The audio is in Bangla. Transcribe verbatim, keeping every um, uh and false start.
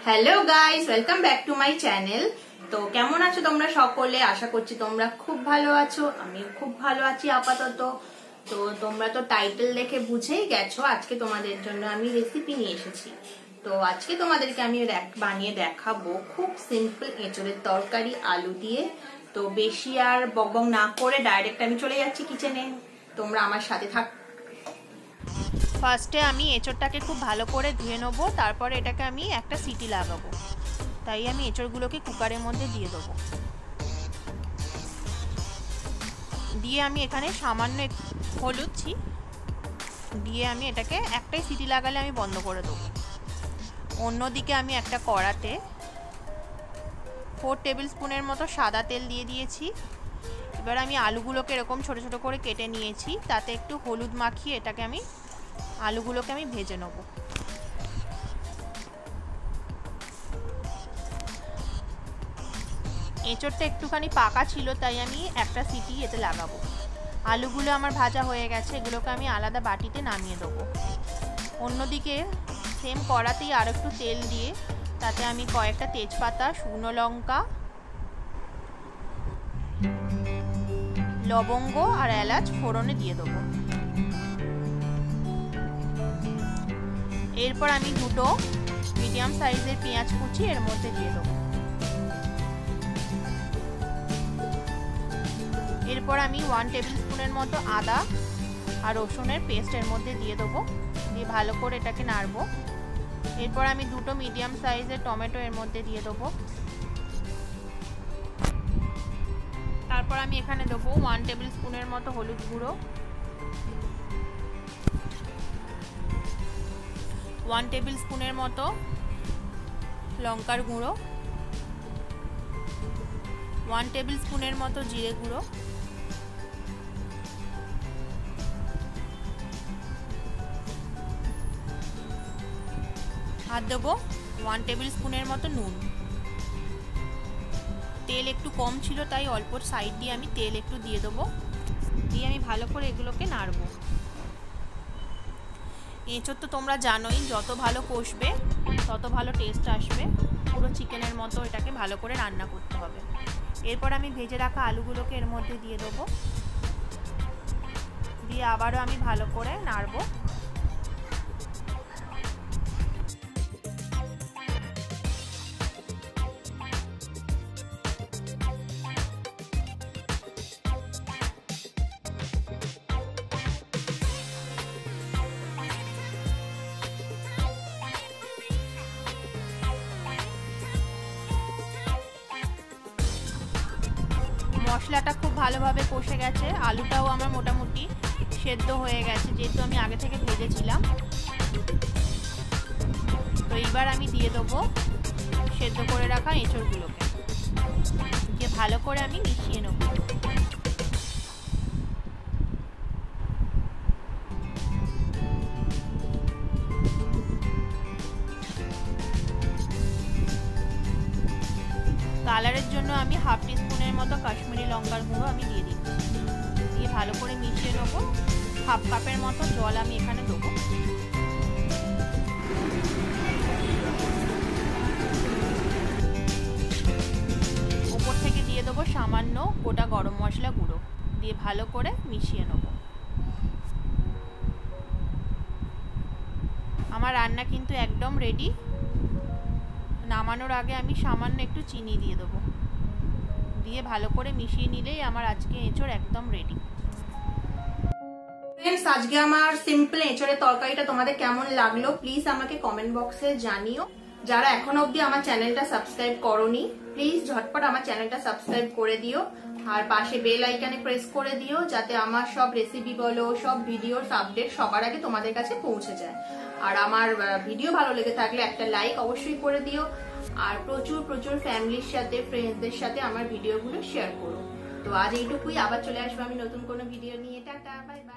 Hello guys, welcome back to my channel. তো কেমন আছো তোমরা সকলে? আশা করছি তোমরা খুব ভালো আছো, আমিও খুব ভালো আছি আপাতত। তো তোমরা তো টাইটেল দেখে বুঝেই গেছো আজকে তোমাদের জন্য আমি রেসিপি নিয়ে এসেছি। তো আজকে তোমাদেরকে আমি বানিয়ে দেখাবো খুব সিম্পল এঁচোড়ের তরকারি আলু দিয়ে। তো বেশি আর বকবক না করে ডাইরেক্ট আমি চলে যাচ্ছি কিচেনে, তোমরা আমার সাথে থাক। ফার্স্টে আমি এঁচোড়টাকে খুব ভালো করে ধুয়ে নেবো, তারপরে এটাকে আমি একটা সিটি লাগাবো। তাই আমি এঁচোড়গুলোকে কুকারের মধ্যে দিয়ে দেবো। দিয়ে আমি এখানে সামান্য হলুদ দিয়ে আমি এটাকে একটাই সিটি লাগালে আমি বন্ধ করে দেবো। অন্যদিকে আমি একটা কড়াতে ফোর টেবিল স্পুনের মতো সাদা তেল দিয়ে দিয়েছি। এবার আমি আলুগুলোকে এরকম ছোট ছোট করে কেটে নিয়েছি, তাতে একটু হলুদ মাখিয়ে এটাকে আমি আলুগুলোকে আমি ভেজে নেব। এঁচোড়টা একটুখানি পাকা ছিল তাই আমি একটা সিটি এতে লাগাবো। আলুগুলো আমার ভাজা হয়ে গেছে, এগুলোকে আমি আলাদা বাটিতে নামিয়ে দেবো। অন্যদিকে সেম কড়াতেই আর একটু তেল দিয়ে তাতে আমি কয়েকটা তেজপাতা, শুকনো লঙ্কা, লবঙ্গ আর এলাচ ফোড়নে দিয়ে দেবো। এরপর আমি দুটো মিডিয়াম সাইজের পেঁয়াজ কুচি এর মধ্যে দিয়ে দেবো। এরপর আমি ওয়ান টেবিল স্পুনের মতো আদা আর রসুনের পেস্ট এর মধ্যে দিয়ে দেবো, দিয়ে ভালো করে এটাকে নাড়বো। এরপর আমি দুটো মিডিয়াম সাইজের টমেটো এর মধ্যে দিয়ে দেবো। তারপর আমি এখানে দেবো ওয়ান টেবিল স্পুনের মতো হলুদ গুঁড়ো, ওয়ান টেবিল স্পুনের মতো লঙ্কার গুঁড়ো, ওয়ান টেবিল স্পুনের মতো জিরে গুঁড়ো, আর দেবো ওয়ান টেবিল স্পুনের মতো নুন। তেল একটু কম ছিল তাই অল্প সাইড দিয়ে আমি তেল একটু দিয়ে দেবো, দিয়ে আমি ভালো করে এগুলোকে নাড়বো। এঁচোড় তো তোমরা জানোই, যত ভালো কষবে তত ভালো টেস্ট আসবে। পুরো চিকেনের মতো এটাকে ভালো করে রান্না করতে হবে। এরপর আমি ভেজে রাখা আলুগুলোকে এর মধ্যে দিয়ে দেবো, দিয়ে আবারও আমি ভালো করে নাড়বো। মশলাটা খুব ভালোভাবে কষে গেছে, আলুটাও আমার মোটামুটি সেদ্ধ হয়ে গেছে যেহেতু আমি আগে থেকে ভেজেছিলাম। তো এইবার আমি দিয়ে দেবো সেদ্ধ করে রাখা এঁচোড়গুলোকে, দিয়ে ভালো করে আমি মিশিয়ে নেব। কালারের জন্য আমি হাফ টি স্পুনের মতো কাশ্মীরি লঙ্কার গুঁড়ো আমি দিয়ে দিচ্ছি, দিয়ে ভালো করে মিশিয়ে নেব। হাফ কাপের মতো জল আমি এখানে দেবো। ওপর থেকে দিয়ে দেবো সামান্য গোটা গরম মশলা গুঁড়ো, দিয়ে ভালো করে মিশিয়ে নেব। আমার রান্না কিন্তু একদম রেডি। নামানোর আগে আমি সামান্য একটু চিনি দিয়ে দেবো, দিয়ে ভালো করে মিশিয়ে নিলেই আমার আজকে এঁচোড় একদম রেডি। ফ্রেন্ডস, আজকে আমার সিম্পল এঁচোড়ের তরকারিটা তোমাদের কেমন লাগলো প্লিজ আমাকে কমেন্ট বক্সে জানিও। যারা এখনো অবধি আমার চ্যানেলটা সাবস্ক্রাইব করোনি প্লিজ ঝটপট আমার চ্যানেলটা সাবস্ক্রাইব করে দিও, আর পাশে বেল আইকনে প্রেস করে দিও যাতে আমার সব রেসিপি বলো সব ভিডিওর আপডেট সবার আগে তোমাদের কাছে পৌঁছে যায়। আর আমার ভিডিও ভালো লেগে থাকলে একটা লাইক অবশ্যই করে দিও, আর প্রচুর প্রচুর ফ্যামিলির সাথে ফ্রেন্ডসদের সাথে আমার ভিডিওগুলো শেয়ার করো। তো আজ এইটুকুই, আবার চলে আসবো আমি নতুন কোনো ভিডিও নিয়ে। Tata, bye by.